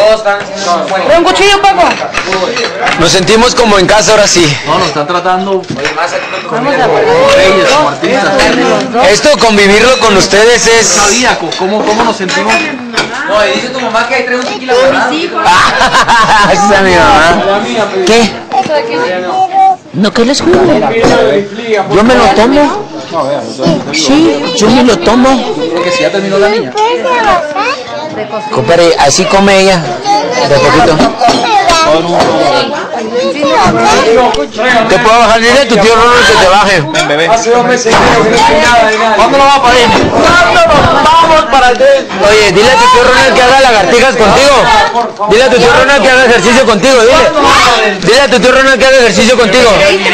todos están haciendo un cuchillo, Paco. Nos sentimos como en casa ahora sí. No, nos están tratando. Vamos a Reyes, como artistas. Esto, convivirlo con ustedes es... Cardíaco, ¿cómo nos sentimos? No, y dice tu mamá que hay 3 tequila guardados. Esa es mi mamá. ¿Qué? No, ¿qué les juro? Yo me lo tomo. Sí, yo me lo tomo. Porque si ya terminó la niña. Compadre, así come ella. De poquito. ¿Te puedo bajar? Dile a tu tío Ronald que te baje. Ven, bebé. Hace 2 meses que no tiene nada. ¿Cuándo lo va a parir? Vamos para el Oye, dile a tu tío Ronald que haga lagartijas contigo. Dile a tu tío Ronald que haga ejercicio contigo, dile. Dile a tu tío Ronald que haga ejercicio contigo.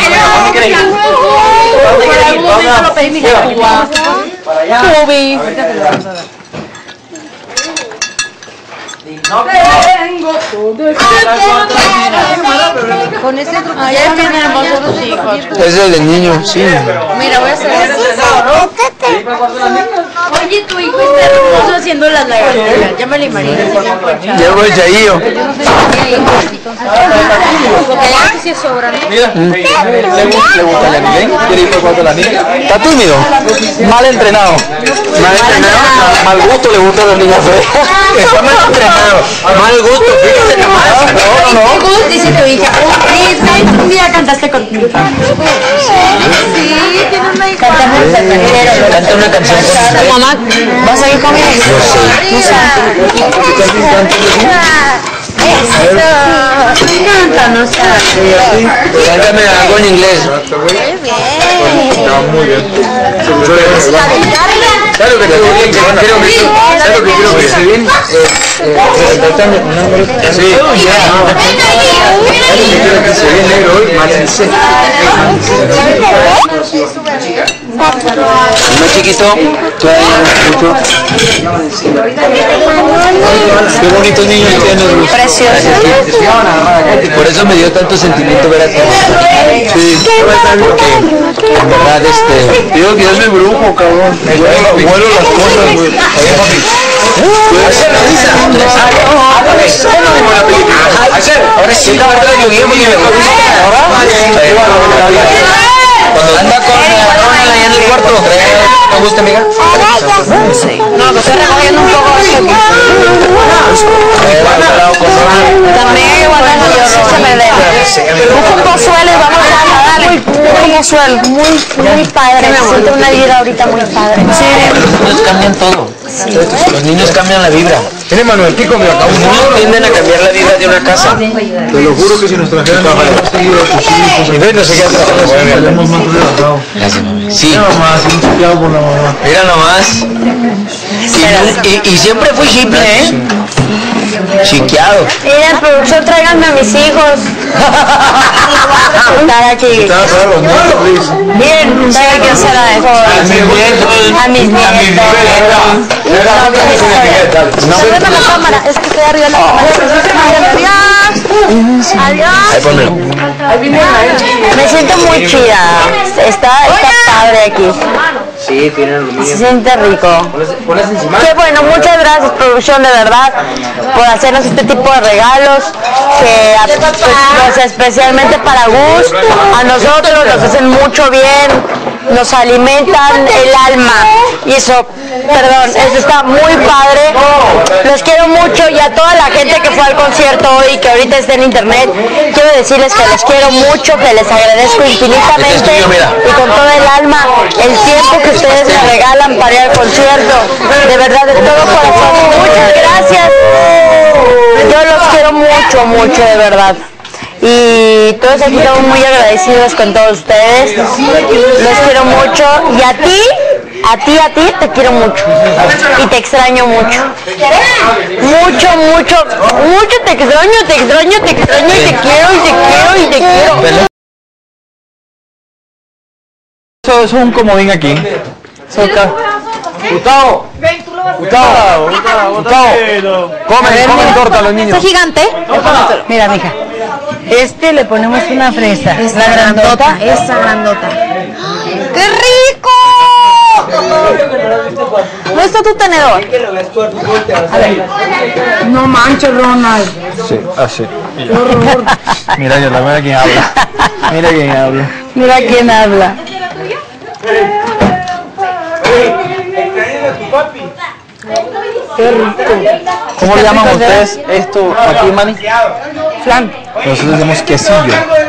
Con ese truco. Ya es bien hermoso los hijos. Ese es el del niño, sí. Mira, voy a hacer eso. Oye, tu hijo está hermoso haciendo las lagartijas. Ya me lo imagino. Llevo el chayillo. Porque ya que se sobran. Mira, le gusta el anilén. ¿Quiere ir por cuarto de la niña? ¿Está tímido? Mal entrenado. Mal entrenado. Mal gusto le gusta a los niños feos. Está mal entrenado. Mal gusto, fíjate nomás. No. Dice tu hija. Un día cantaste conmigo. Sí, tiene una hija. Canta una canción con Mamá, ¿vas a ir conmigo? No sé. Canta, no sabes. Cántame algo en inglés. Muy bien. ¿Sabes lo que te quiero que ¿sabes lo que quiero que se bien? Sí, quiero que se bien negro hoy, más no chiquito, todavía mucho. Qué bonitos niños tienes, Luz. Precioso. Por eso me dio tanto sentimiento ver a ti. Sí, porque en verdad digo que yo soy brujo, cabrón. Vuelo las cosas, güey. Oye, papi. Ahora sí, la verdad, yo guío porque me cuando anda con Ronald allá en el cuarto, ¿te gusta, amiga? No, que estoy recogiendo un poco de también igual se me debe. Un pozuelo y vamos a darle un pozuelo muy padre. Me siento una vida ahorita muy padre. Sí. Los niños cambian todo. Los niños cambian la vibra. Tiene Manuel Pico, mira, los niños tienden a cambiar la vibra de una casa. Te lo juro que si nos trajeran seguido a tus hijos, Y no sé qué estaríamos más relajados. Gracias, mami. Sí. Mira mamá, así un chiqueado por la mamá. Mira nomás. Y siempre fui chiple, ¿eh? Chiqueado. Miren, producción, tráiganme a mis hijos. Estar aquí. Estaba para los nietos, Luis. Bien, traigan que hacer a eso. A mis nietos. No ven a la cámara, es que estoy arriba de la cámara. Adiós. Ahí pónmelo. Me siento muy chida. Está padre aquí. Sí, tiene aluminio. Se siente rico. Pones encima. Qué bueno, muchas gracias producción de verdad por hacernos este tipo de regalos que pues, especialmente para Gus, a nosotros nos hacen mucho bien, nos alimentan el alma y eso, perdón, eso está muy padre. Los quiero mucho y a toda la gente que fue al concierto hoy, que ahorita está en internet, quiero decirles que les quiero mucho, que les agradezco infinitamente y con todo el alma el tiempo que ustedes me regalan para ir al concierto, de verdad, de todo corazón, muchas gracias. Yo los quiero mucho, mucho, de verdad. Y todos aquí estamos muy agradecidos con todos ustedes. Los quiero mucho. Y a ti te quiero mucho. Y te extraño mucho. Mucho te extraño y te quiero y te quiero. Eso es un comodín aquí. Gustavo. Gustavo. Comen torta los niños. ¿Es gigante? Mira, mija. Le ponemos una fresa. La grandota. Esa grandota. ¡Qué rico! ¿Dónde está tu tenedor? No manches, Ronald. Sí, así. Mira, yo mira quién habla. Mira quién habla. Mira quién habla. ¿Cómo le llaman ustedes esto aquí, Manny? Flan. Nosotros decimos quesillo.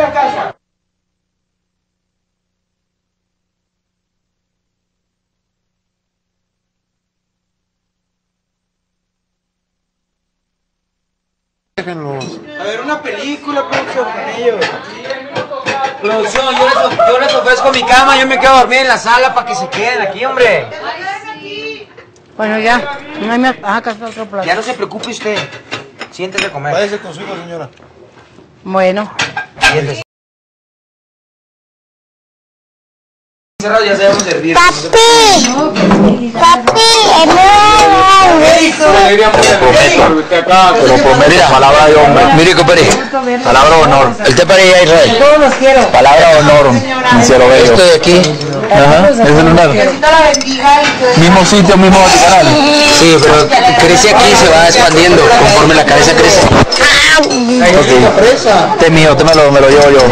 A ver una película, producción, con ellos. Producción, yo les ofrezco mi cama, yo me quedo a dormir en la sala para que se queden aquí, hombre. Bueno, ya. No hay más. Acá está otro plato. Ya no se preocupe usted. Siéntese a comer. Váyase con su hijo, señora. Bueno. Siéntese. Cerrado, ya sabemos servir. Papi, Mira, palabra de hombre. Mire, compadre. Palabra de honor. El te parece Israel. todos los quiero. Palabra de honor. Cielo bello. Esto de aquí. Ajá. Es el lunar. Mismo sitio, mismo canal. Sí, pero crece aquí y se va expandiendo conforme la cabeza crece. Este es mío, este me lo llevo yo.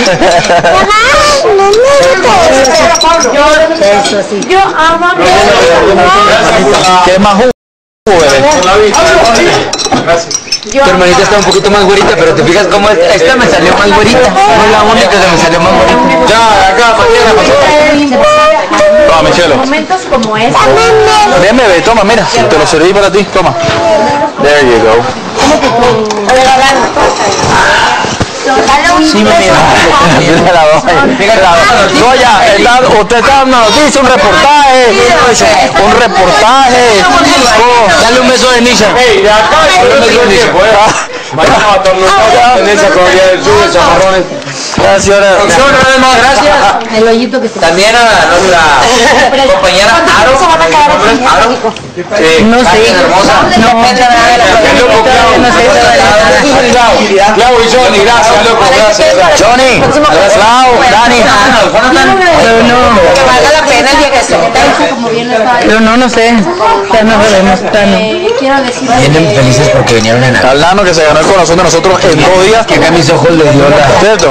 Eso sí. Yo amo ¿Qué más jugo, bebé? Tu hermanita está un poquito más güerita, pero te fijas cómo esta me salió más güerita. No es la única que me salió más güerita. Ya, acá, mañana. Toma, Michelo. momentos como este. Ven, bebé, toma, mira. Te lo serví para ti, toma. There you go. Sí, mira. Goya, usted está dando una noticia, un reportaje. Un reportaje. Dale un beso de Nisha. Un beso de Nisha. Mañana va a tornar tendencia con Día del Sur, chamarrones. Gracias, gracias. El hoyito que se También a nuestra compañera Aro. No sé. Hermosa. Clau y Johnny, gracias, loco, gracias. Johnny, Clau, Dani. Pero no. Que valga la pena el viaje. Pero no sé. Ya no sabemos. Quiero decir. Vienen felices porque vinieron en Al nano que se ganó el corazón de nosotros en 2 días. que acá mis ojos les dio la... ¿Cierto?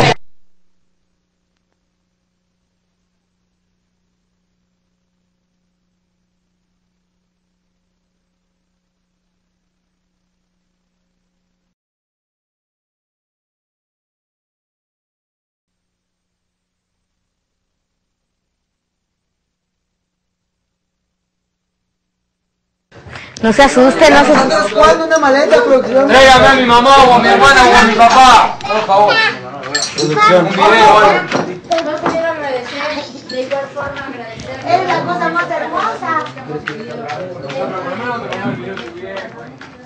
No se asuste, no se asuste. ¿Cuándo una maleta, producción? Tráigame a mi mamá o a mi hermana o a mi papá. Por favor. Producción. Un video. No quiero agradecer, de igual forma agradecer. Es la cosa más hermosa.